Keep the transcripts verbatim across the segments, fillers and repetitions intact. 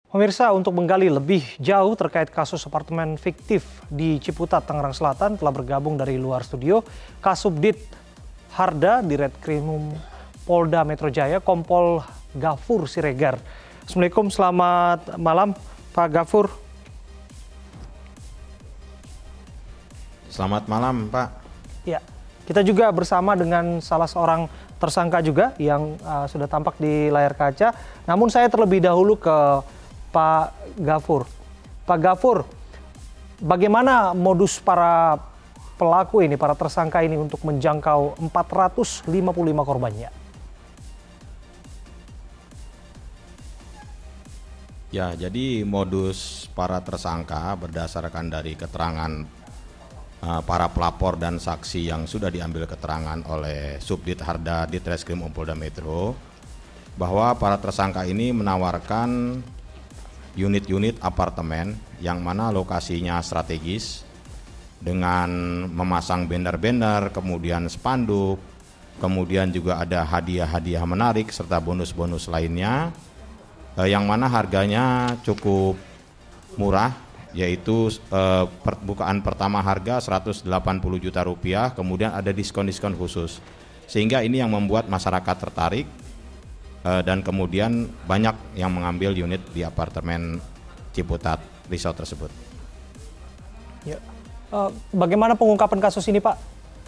Pemirsa, untuk menggali lebih jauh terkait kasus apartemen fiktif di Ciputat, Tangerang Selatan telah bergabung dari luar studio Kasubdit Harda Ditreskrimum Polda Metro Jaya, Kompol Gafur Siregar. Assalamualaikum, selamat malam Pak Gafur. Selamat malam Pak. Ya, kita juga bersama dengan salah seorang tersangka juga yang uh, sudah tampak di layar kaca. Namun saya terlebih dahulu ke Pak Gafur. Pak Gafur, bagaimana modus para pelaku ini, para tersangka ini untuk menjangkau empat ratus lima puluh lima korbannya? Ya, jadi modus para tersangka berdasarkan dari keterangan uh, para pelapor dan saksi yang sudah diambil keterangan oleh Subdit Harda Ditreskrimum Polda Metro, bahwa para tersangka ini menawarkan unit-unit apartemen yang mana lokasinya strategis dengan memasang banner-banner, kemudian spanduk, kemudian juga ada hadiah-hadiah menarik serta bonus-bonus lainnya eh, yang mana harganya cukup murah, yaitu eh, perbukaan pertama harga seratus delapan puluh juta rupiah, kemudian ada diskon-diskon khusus, sehingga ini yang membuat masyarakat tertarik dan kemudian banyak yang mengambil unit di apartemen Ciputat Resort tersebut. Ya. Uh, bagaimana pengungkapan kasus ini, Pak?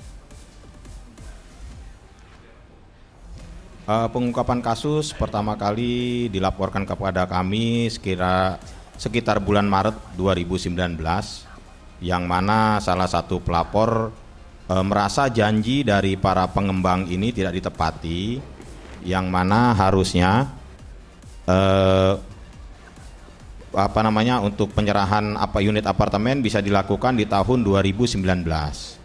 Uh, pengungkapan kasus pertama kali dilaporkan kepada kami sekira sekitar bulan Maret dua ribu sembilan belas, yang mana salah satu pelapor uh, merasa janji dari para pengembang ini tidak ditepati, yang mana harusnya eh, apa namanya untuk penyerahan apa unit apartemen bisa dilakukan di tahun dua ribu sembilan belas.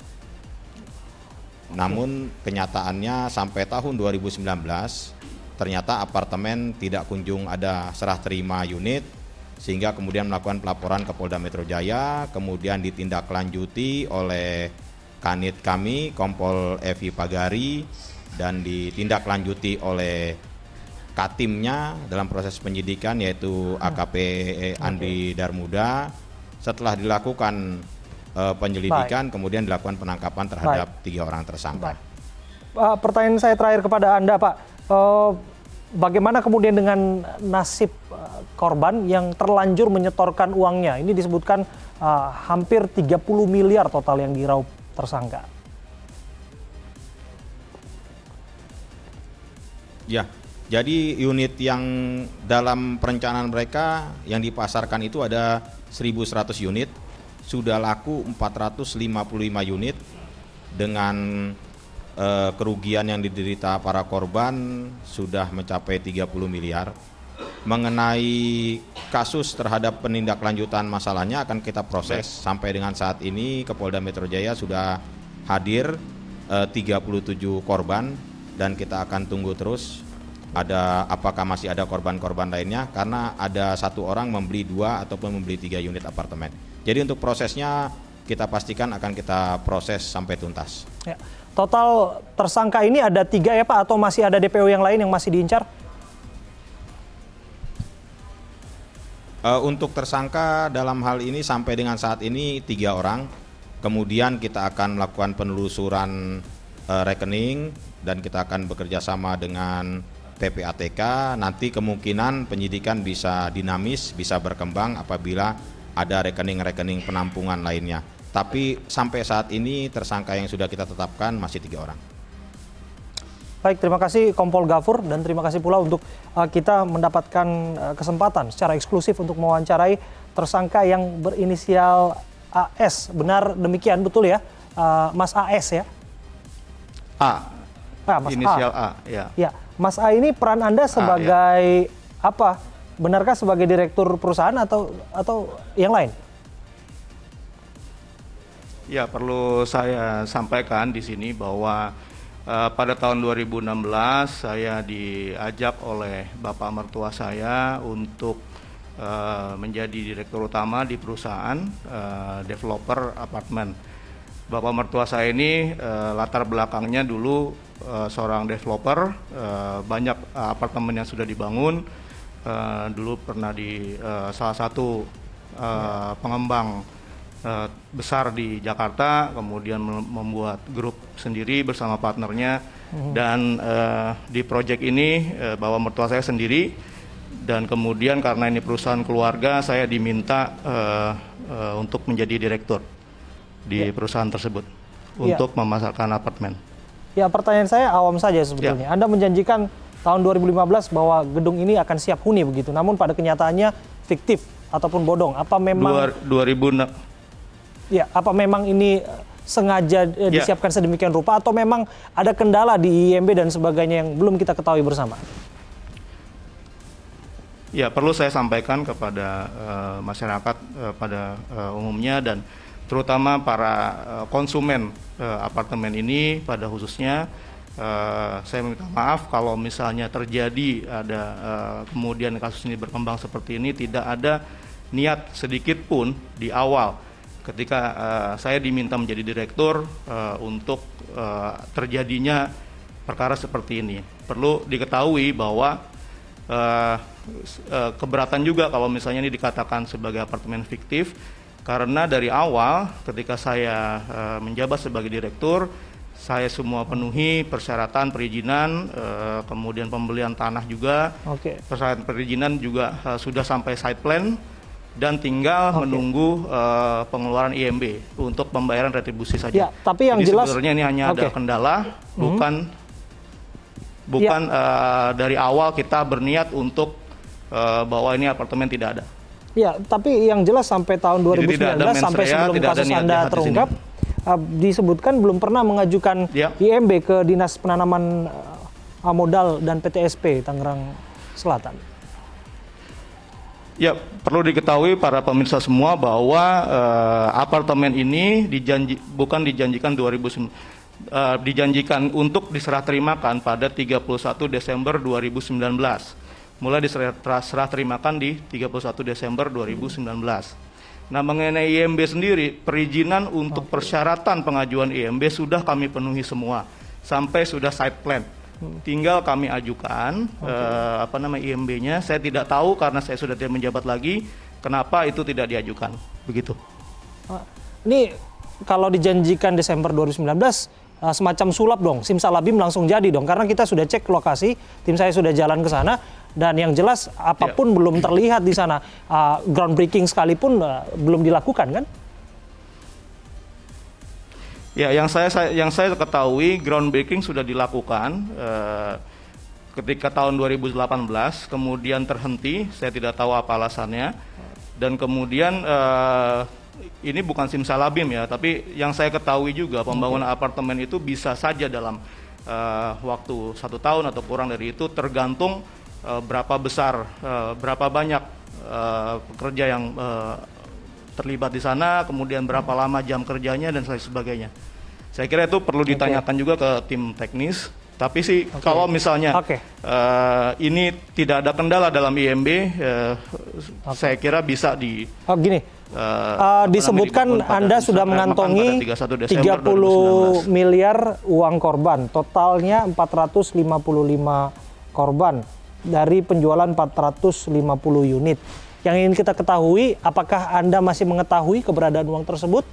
Namun kenyataannya sampai tahun dua ribu sembilan belas ternyata apartemen tidak kunjung ada serah terima unit, sehingga kemudian melakukan pelaporan ke Polda Metro Jaya, kemudian ditindaklanjuti oleh Kanit kami Kompol Evi Pagari dan ditindaklanjuti oleh Katimnya dalam proses penyidikan, yaitu A K P Andi Darmuda. Setelah dilakukan uh, penyelidikan, Baik. kemudian dilakukan penangkapan terhadap Baik. tiga orang tersangka. Uh, pertanyaan saya terakhir kepada Anda, Pak. Uh, bagaimana kemudian dengan nasib uh, korban yang terlanjur menyetorkan uangnya? Ini disebutkan uh, hampir tiga puluh miliar total yang diraup tersangka. Ya, jadi unit yang dalam perencanaan mereka yang dipasarkan itu ada seribu seratus unit, sudah laku empat ratus lima puluh lima unit dengan eh, kerugian yang diderita para korban sudah mencapai tiga puluh miliar. Mengenai kasus terhadap penindaklanjutan masalahnya akan kita proses. Sampai dengan saat ini Kapolda Metro Jaya sudah hadir eh, tiga puluh tujuh korban, dan kita akan tunggu terus ada apakah masih ada korban-korban lainnya, karena ada satu orang membeli dua ataupun membeli tiga unit apartemen. Jadi untuk prosesnya kita pastikan akan kita proses sampai tuntas. Ya. Total tersangka ini ada tiga ya Pak, atau masih ada D P O yang lain yang masih diincar? Uh, untuk tersangka dalam hal ini sampai dengan saat ini tiga orang. Kemudian kita akan melakukan penelusuran uh, rekening dan kita akan bekerja sama dengan P P A T K. Nanti kemungkinan penyidikan bisa dinamis, bisa berkembang apabila ada rekening-rekening penampungan lainnya. Tapi sampai saat ini tersangka yang sudah kita tetapkan masih tiga orang. Baik, terima kasih Kompol Gafur, dan terima kasih pula untuk uh, kita mendapatkan uh, kesempatan secara eksklusif untuk mewawancarai tersangka yang berinisial A S. Benar demikian, betul ya, uh, Mas A S ya? A. Ah, Mas Inisial A. A, ya. Ya, Mas A ini peran Anda sebagai A, ya. apa? Benarkah sebagai direktur perusahaan atau atau yang lain? Ya, perlu saya sampaikan di sini bahwa uh, pada tahun dua ribu enam belas saya diajak oleh Bapak mertua saya untuk uh, menjadi direktur utama di perusahaan uh, developer apartemen. Bapak mertua saya ini uh, latar belakangnya dulu uh, seorang developer, uh, banyak uh, apartemen yang sudah dibangun, uh, dulu pernah di uh, salah satu uh, pengembang uh, besar di Jakarta, kemudian membuat grup sendiri bersama partnernya, hmm. dan uh, di proyek ini uh, bawa mertua saya sendiri, dan kemudian karena ini perusahaan keluarga, saya diminta uh, uh, untuk menjadi direktur di ya. perusahaan tersebut untuk ya. memasarkan apartemen. Ya, pertanyaan saya awam saja sebetulnya. Ya. Anda menjanjikan tahun dua ribu lima belas bahwa gedung ini akan siap huni begitu, namun pada kenyataannya fiktif ataupun bodong. Apa memang dua ribu enam Ya, apa memang ini sengaja ya. disiapkan sedemikian rupa atau memang ada kendala di I M B dan sebagainya yang belum kita ketahui bersama? Ya, perlu saya sampaikan kepada uh, masyarakat uh, pada uh, umumnya dan terutama para uh, konsumen uh, apartemen ini pada khususnya. Uh, saya minta maaf kalau misalnya terjadi ada uh, kemudian kasus ini berkembang seperti ini, tidak ada niat sedikit pun di awal ketika uh, saya diminta menjadi direktur uh, untuk uh, terjadinya perkara seperti ini. Perlu diketahui bahwa uh, uh, keberatan juga kalau misalnya ini dikatakan sebagai apartemen fiktif, karena dari awal ketika saya uh, menjabat sebagai direktur, saya semua penuhi persyaratan perizinan, eh, kemudian pembelian tanah juga, okay. persyaratan perizinan juga eh, sudah sampai site plan, dan tinggal okay. menunggu eh, pengeluaran I M B untuk pembayaran retribusi saja. Ya, tapi yang Jadi jelas sebenarnya ini hanya okay. ada kendala, bukan hmm. bukan ya. eh, dari awal kita berniat untuk eh, bahwa ini apartemen tidak ada. Ya, tapi yang jelas sampai tahun dua ribu sembilan belas sampai sebelum kasus Anda terungkap, Uh, disebutkan belum pernah mengajukan ya. I M B ke Dinas Penanaman uh, Modal dan P T S P Tangerang Selatan. Ya, perlu diketahui para pemirsa semua bahwa uh, apartemen ini dijanji, bukan dijanjikan dua ribu sembilan belas, uh, dijanjikan untuk diserah terimakan pada tiga puluh satu Desember dua ribu sembilan belas. Mulai diserah serah terimakan di tiga puluh satu Desember dua ribu sembilan belas. Nah, mengenai I M B sendiri, perizinan untuk okay. persyaratan pengajuan I M B sudah kami penuhi semua, sampai sudah site plan. Hmm. Tinggal kami ajukan okay. eh, apa nama I M B-nya. Saya tidak tahu karena saya sudah tidak menjabat lagi, kenapa itu tidak diajukan, begitu. Ini kalau dijanjikan Desember dua ribu sembilan belas, uh, semacam sulap dong, simsalabim langsung jadi dong, karena kita sudah cek lokasi, tim saya sudah jalan ke sana. Dan yang jelas apapun ya. belum terlihat di sana, uh, groundbreaking sekalipun uh, belum dilakukan kan? Ya, yang saya, saya yang saya ketahui groundbreaking sudah dilakukan uh, ketika tahun dua ribu delapan belas, kemudian terhenti, saya tidak tahu apa alasannya, dan kemudian uh, ini bukan simsalabim ya, tapi yang saya ketahui juga pembangunan okay. apartemen itu bisa saja dalam uh, waktu satu tahun atau kurang dari itu, tergantung Uh, berapa besar, uh, berapa banyak uh, pekerja yang uh, terlibat di sana, kemudian berapa lama jam kerjanya dan sebagainya. Saya kira itu perlu ditanyakan okay. juga ke tim teknis. Tapi sih okay. kalau misalnya okay. uh, ini tidak ada kendala dalam I M B, uh, okay. saya kira bisa di. Oh gini, uh, uh, disebutkan Anda sudah mengantongi tiga puluh miliar uang korban, totalnya empat ratus lima puluh lima korban dari penjualan empat ratus lima puluh unit. Yang ingin kita ketahui, apakah Anda masih mengetahui keberadaan uang tersebut?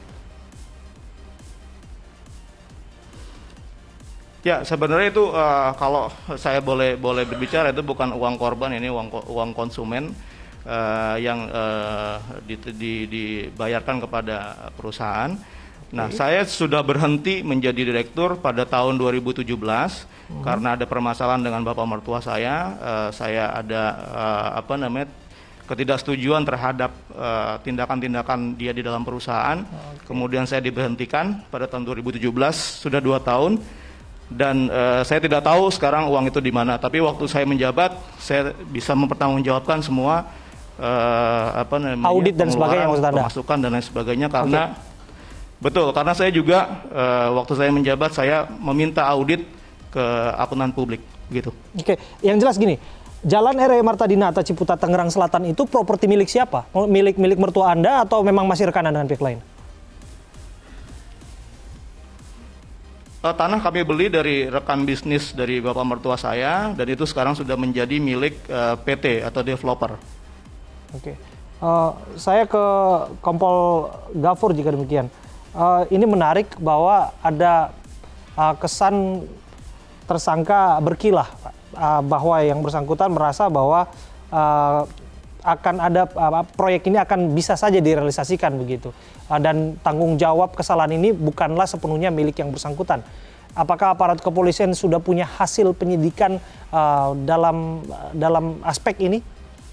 Ya, sebenarnya itu uh, kalau saya boleh boleh berbicara, itu bukan uang korban, ini uang uang konsumen uh, yang uh, di, di, dibayarkan kepada perusahaan. Nah, okay. saya sudah berhenti menjadi direktur pada tahun dua ribu tujuh belas hmm. karena ada permasalahan dengan bapak mertua saya. Uh, saya ada uh, apa namanya ketidaksetujuan terhadap tindakan-tindakan uh, dia di dalam perusahaan. Okay. Kemudian saya diberhentikan pada tahun dua ribu tujuh belas, sudah dua tahun. Dan uh, saya tidak tahu sekarang uang itu di mana. Tapi waktu saya menjabat, saya bisa mempertanggungjawabkan semua uh, apa namanya audit dan sebagainya, pemasukan dan lain sebagainya karena okay. Betul, karena saya juga uh, waktu saya menjabat saya meminta audit ke akuntan publik, gitu. Oke, yang jelas gini, Jalan R E Marta Dinata Ciputat Tangerang Selatan itu properti milik siapa? Milik milik mertua Anda atau memang masih rekanan dengan pihak lain? Uh, tanah kami beli dari rekan bisnis dari bapak mertua saya, dan itu sekarang sudah menjadi milik uh, P T atau developer. Oke, uh, saya ke Kompol Gafur jika demikian. Uh, ini menarik bahwa ada uh, kesan tersangka berkilah, Pak. Uh, bahwa yang bersangkutan merasa bahwa uh, akan ada uh, proyek ini akan bisa saja direalisasikan begitu, uh, dan tanggung jawab kesalahan ini bukanlah sepenuhnya milik yang bersangkutan. Apakah aparat kepolisian sudah punya hasil penyidikan uh, dalam uh, dalam aspek ini?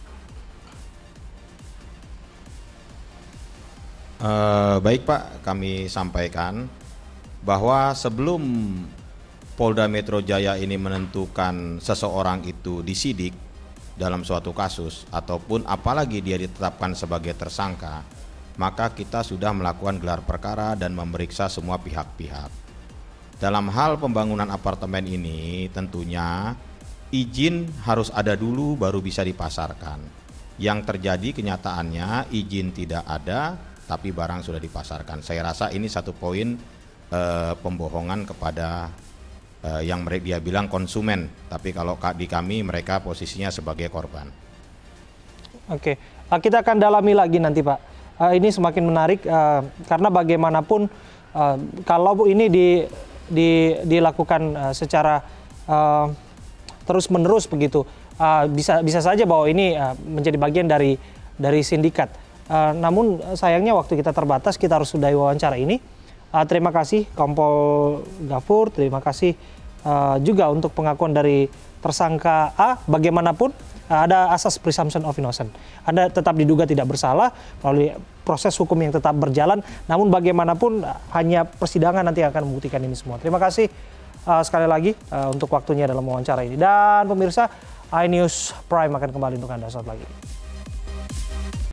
Uh, baik Pak, kami sampaikan bahwa sebelum Polda Metro Jaya ini menentukan seseorang itu disidik dalam suatu kasus ataupun apalagi dia ditetapkan sebagai tersangka, maka kita sudah melakukan gelar perkara dan memeriksa semua pihak-pihak. Dalam hal pembangunan apartemen ini tentunya izin harus ada dulu baru bisa dipasarkan. Yang terjadi kenyataannya izin tidak ada tapi barang sudah dipasarkan. Saya rasa ini satu poin eh, pembohongan kepada Uh, yang mereka dia bilang konsumen, tapi kalau di kami mereka posisinya sebagai korban. Oke, uh, kita akan dalami lagi nanti Pak. Uh, ini semakin menarik uh, karena bagaimanapun uh, kalau ini di, di, dilakukan uh, secara uh, terus menerus begitu, uh, bisa bisa saja bahwa ini uh, menjadi bagian dari dari sindikat. Uh, namun sayangnya waktu kita terbatas, kita harus sudahi wawancara ini. Uh, terima kasih Kompol Gafur, terima kasih uh, juga untuk pengakuan dari tersangka A. Bagaimanapun uh, ada asas presumption of innocent. Anda tetap diduga tidak bersalah melalui proses hukum yang tetap berjalan. Namun bagaimanapun uh, hanya persidangan nanti akan membuktikan ini semua. Terima kasih uh, sekali lagi uh, untuk waktunya dalam wawancara ini. Dan pemirsa, iNews Prime akan kembali untuk Anda saat lagi.